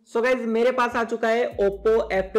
So guys मेरे पास आ चुका है Oppo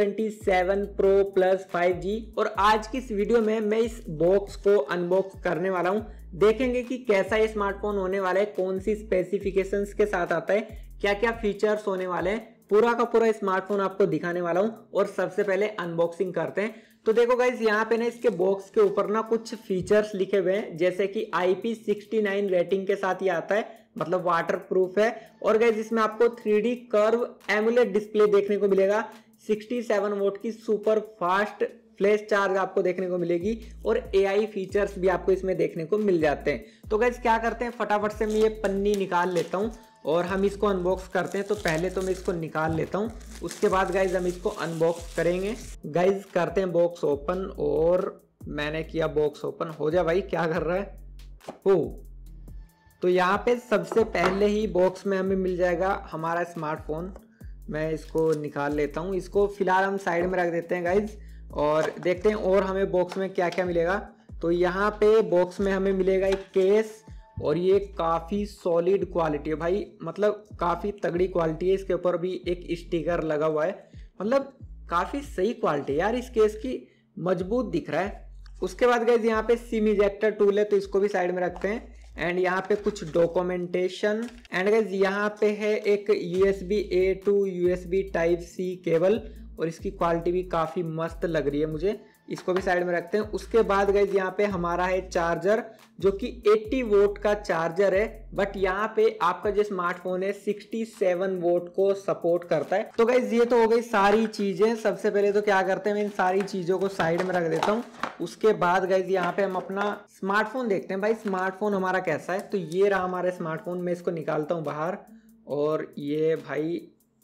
F27 Pro Plus 5G और आज की इस वीडियो में मैं इस बॉक्स को अनबॉक्स करने वाला हूं। देखेंगे कि कैसा ये स्मार्टफोन होने वाला है, कौन सी स्पेसिफिकेशंस के साथ आता है, क्या क्या फीचर्स होने वाले हैं, पूरा का पूरा स्मार्टफोन आपको दिखाने वाला हूं। और सबसे पहले अनबॉक्सिंग करते हैं। तो देखो गाइज यहाँ पे ना इसके बॉक्स के ऊपर ना कुछ फीचर्स लिखे हुए हैं, जैसे कि IP69 रेटिंग के साथ ये आता है, मतलब वाटर प्रूफ है। और गाइज इसमें आपको 3D कर्व एमुलेट डिस्प्ले देखने को मिलेगा, 67 वोट की सुपर फास्ट फ्लैश चार्ज आपको देखने को मिलेगी और AI फीचर्स भी आपको इसमें देखने को मिल जाते हैं। तो गाइज क्या करते हैं, फटाफट से मैं ये पन्नी निकाल लेता हूँ और हम इसको अनबॉक्स करते हैं। तो पहले तो मैं इसको निकाल लेता हूँ, उसके बाद गाइज हम इसको अनबॉक्स करेंगे। गाइज करते हैं बॉक्स ओपन, और मैंने किया बॉक्स ओपन। हो जा भाई, क्या कर रहा है हो। तो यहाँ पे सबसे पहले ही बॉक्स में हमें मिल जाएगा हमारा स्मार्टफोन। मैं इसको निकाल लेता हूँ, इसको फिलहाल हम साइड में रख देते हैं गाइज, और देखते हैं और हमें बॉक्स में क्या क्या मिलेगा। तो यहाँ पे बॉक्स में हमें मिलेगा एक केस, और ये काफ़ी सॉलिड क्वालिटी है भाई, मतलब काफ़ी तगड़ी क्वालिटी है। इसके ऊपर भी एक स्टिकर लगा हुआ है, मतलब काफ़ी सही क्वालिटी है यार इस केस की, मजबूत दिख रहा है। उसके बाद गाइज यहाँ पे सिम इजेक्टर टूल है, तो इसको भी साइड में रखते हैं। एंड यहाँ पे कुछ डॉक्यूमेंटेशन, एंड गाइज यहाँ पे है एक USB A to USB Type-C cable, और इसकी क्वालिटी भी काफ़ी मस्त लग रही है मुझे। इसको भी साइड में रखते हैं। उसके बाद गाइज यहाँ पे हमारा है चार्जर, जो कि 80 वोट का चार्जर है, बट यहाँ पे आपका जो स्मार्टफोन है 67 वोट को सपोर्ट करता है। तो गाइज ये तो हो गई सारी चीजें। सबसे पहले तो क्या करते हैं, मैं इन सारी चीजों को साइड में रख देता हूँ। उसके बाद गाइज यहाँ पे हम अपना स्मार्टफोन देखते हैं, भाई स्मार्टफोन हमारा कैसा है। तो ये रहा हमारा स्मार्टफोन, मैं इसको निकालता हूँ बाहर, और ये भाई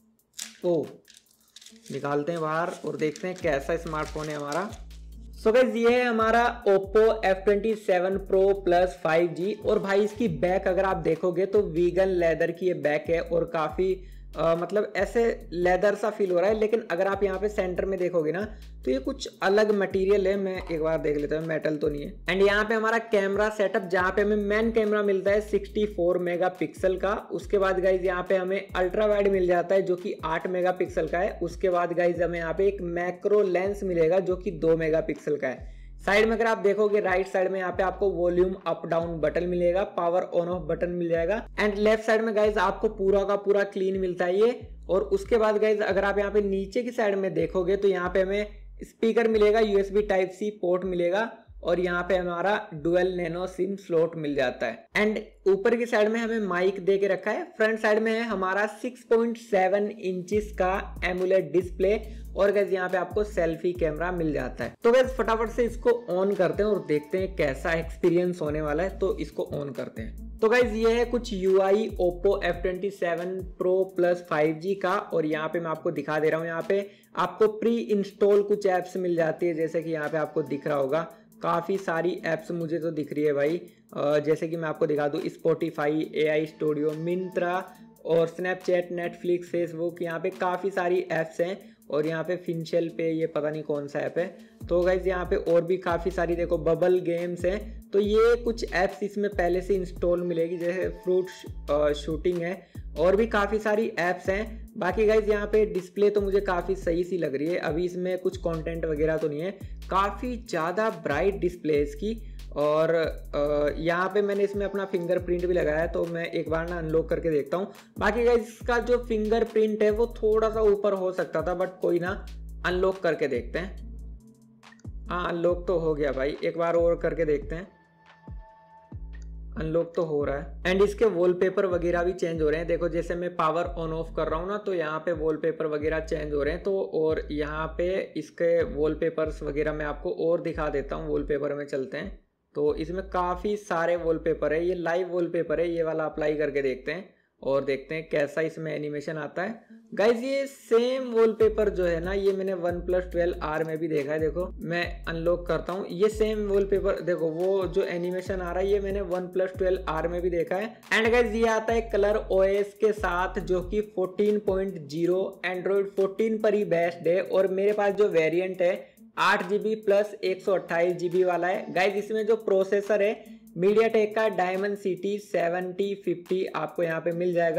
ओ निकालते हैं बाहर और देखते हैं कैसा स्मार्टफोन है हमारा। सो गाइस ये है हमारा Oppo F27 Pro Plus 5G, और भाई इसकी बैक अगर आप देखोगे तो वीगन लेदर की ये बैक है, और काफी मतलब ऐसे लेदर सा फील हो रहा है। लेकिन अगर आप यहाँ पे सेंटर में देखोगे ना, तो ये कुछ अलग मटेरियल है। मैं एक बार देख लेता हूँ, मेटल तो नहीं है। एंड यहाँ पे हमारा कैमरा सेटअप, जहाँ पे हमें मेन कैमरा मिलता है 64 मेगापिक्सल का। उसके बाद गाइज यहाँ पे हमें अल्ट्रा वाइड मिल जाता है, जो कि 8 मेगापिक्सल का है। उसके बाद गाइज हमें यहाँ पे एक मैक्रो लेंस मिलेगा, जो कि 2 मेगापिक्सल का है। साइड में अगर आप देखोगे राइट साइड में यहाँ पे आपको वॉल्यूम अप डाउन बटन मिलेगा, पावर ऑन ऑफ बटन मिल जाएगा। एंड लेफ्ट साइड में गाइज आपको पूरा का पूरा क्लीन मिलता है ये। और उसके बाद गाइज अगर आप यहाँ पे नीचे की साइड में देखोगे तो यहाँ पे हमें स्पीकर मिलेगा, USB Type-C पोर्ट मिलेगा, और यहाँ पे हमारा डुअल नैनो सिम स्लॉट मिल जाता है। एंड ऊपर की साइड में हमें माइक दे के रखा है। फ्रंट साइड में है हमारा 6.7 इंचेस का एमुलेट डिस्प्ले, और गाइस यहाँ पे आपको सेल्फी कैमरा मिल जाता है। तो गाइस फटाफट से इसको ऑन करते हैं और देखते हैं कैसा एक्सपीरियंस होने वाला है। तो इसको ऑन करते हैं। तो गाइस ये है कुछ UI Oppo F27 Pro Plus 5G का, और यहाँ पे मैं आपको दिखा दे रहा हूँ। यहाँ पे आपको प्री इंस्टॉल कुछ एप्स मिल जाती है, जैसे कि यहाँ पे आपको दिख रहा होगा काफ़ी सारी ऐप्स मुझे तो दिख रही है भाई। जैसे कि मैं आपको दिखा दूँ, स्पॉटिफाई, AI स्टूडियो, मिंत्रा और स्नैपचैट, नेटफ्लिक्स, फेसबुक, यहाँ पे काफ़ी सारी ऐप्स हैं। और यहाँ पे फिनशेल पे, ये पता नहीं कौन सा ऐप है। तो गाइज यहाँ पे और भी काफ़ी सारी देखो बबल गेम्स हैं। तो ये कुछ ऐप्स इसमें पहले से इंस्टॉल मिलेगी, जैसे फ्रूट शूटिंग है, और भी काफ़ी सारी ऐप्स हैं। बाकी गाइज यहाँ पे डिस्प्ले तो मुझे काफ़ी सही सी लग रही है। अभी इसमें कुछ कंटेंट वगैरह तो नहीं है, काफ़ी ज़्यादा ब्राइट डिस्प्ले है इसकी। और यहाँ पे मैंने इसमें अपना फिंगरप्रिंट भी लगाया है, तो मैं एक बार ना अनलॉक करके देखता हूँ। बाकी गाइज इसका जो फिंगरप्रिंट है वो थोड़ा सा ऊपर हो सकता था, बट कोई ना, अनलॉक करके देखते हैं। हाँ अनलॉक तो हो गया भाई, एक बार और करके देखते हैं। अनलॉक तो हो रहा है। एंड इसके वॉलपेपर वगैरह भी चेंज हो रहे हैं। देखो जैसे मैं पावर ऑन ऑफ कर रहा हूँ ना, तो यहाँ पे वॉलपेपर वगैरह चेंज हो रहे हैं। तो और यहाँ पे इसके वॉलपेपर्स वगैरह मैं आपको और दिखा देता हूँ। वॉलपेपर में चलते हैं, तो इसमें काफ़ी सारे वॉलपेपर है। ये लाइव वॉलपेपर है, ये वाला अप्लाई करके देखते हैं और देखते हैं कैसा इसमें एनिमेशन आता है। गाइज ये सेम वॉलपेपर जो है ना, ये मैंने OnePlus 12R में भी देखा है। देखो मैं अनलॉक करता हूँ, ये सेम वॉलपेपर देखो, वो जो एनिमेशन आ रहा है ये मैंने OnePlus 12R में भी देखा है। एंड गाइज ये आता है कलर OS के साथ, जो कि 14.0 Android 14 पर ही बेस्ड है। और मेरे पास जो वेरिएंट है 8GB प्लस 128GB वाला है। गाइज इसमें जो प्रोसेसर है MediaTek का Dimensity 7050 आपको यहाँ पे मिल जाएगा।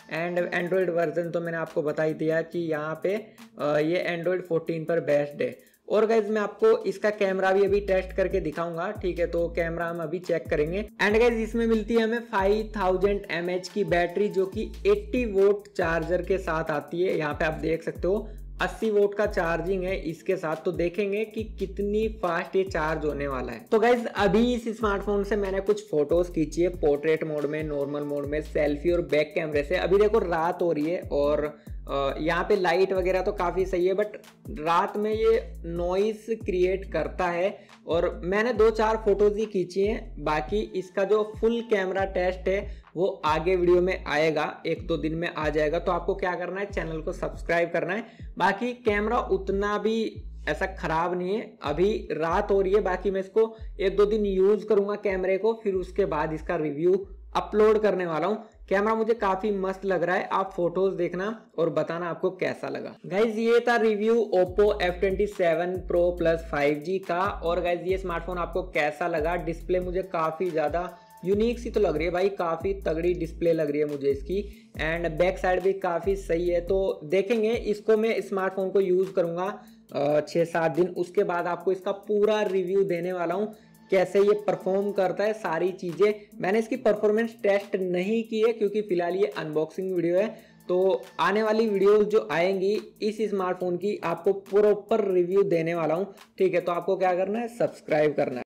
एंड एंड्रॉयड वर्जन तो मैंने आपको बता ही दिया कि यहाँ पे ये एंड्रॉयड 14 पर बेस्ड है। और गाइज मैं आपको इसका कैमरा भी अभी टेस्ट करके दिखाऊंगा, ठीक है। तो कैमरा हम अभी चेक करेंगे। एंड गाइज इसमें मिलती है हमें 5000 mAh की बैटरी, जो कि 80 वोल्ट चार्जर के साथ आती है। यहाँ पे आप देख सकते हो 80 वोल्ट का चार्जिंग है इसके साथ। तो देखेंगे कि कितनी फास्ट ये चार्ज होने वाला है। तो गाइज अभी इस स्मार्टफोन से मैंने कुछ फोटोज खींची है, पोर्ट्रेट मोड में, नॉर्मल मोड में, सेल्फी और बैक कैमरे से। अभी देखो रात हो रही है और यहाँ पे लाइट वगैरह तो काफ़ी सही है, बट रात में ये नॉइस क्रिएट करता है। और मैंने 2-4 फोटोज ही खींची हैं, बाकी इसका जो फुल कैमरा टेस्ट है वो आगे वीडियो में आएगा, 1-2 दिन में आ जाएगा। तो आपको क्या करना है, चैनल को सब्सक्राइब करना है। बाकी कैमरा उतना भी ऐसा खराब नहीं है, अभी रात हो रही है, बाकी मैं इसको 1-2 दिन यूज करूंगा कैमरे को, फिर उसके बाद इसका रिव्यू अपलोड करने वाला हूं। कैमरा मुझे काफी मस्त लग रहा है, आप फोटोज देखना और बताना आपको कैसा लगा। गाइज ये था review Oppo F27 Pro Plus 5G का। और गाइज ये स्मार्टफोन आपको कैसा लगा? डिस्प्ले मुझे काफी ज्यादा यूनिक सी तो लग रही है भाई, काफी तगड़ी डिस्प्ले लग रही है मुझे इसकी। एंड बैक साइड भी काफी सही है। तो देखेंगे इसको, मैं स्मार्टफोन को यूज करूंगा 6-7 दिन, उसके बाद आपको इसका पूरा रिव्यू देने वाला हूं, कैसे ये परफॉर्म करता है। सारी चीजें मैंने इसकी परफॉर्मेंस टेस्ट नहीं की है क्योंकि फिलहाल ये अनबॉक्सिंग वीडियो है। तो आने वाली वीडियोस जो आएंगी इस स्मार्टफोन की आपको प्रॉपर रिव्यू देने वाला हूं, ठीक है। तो आपको क्या करना है, सब्सक्राइब करना है।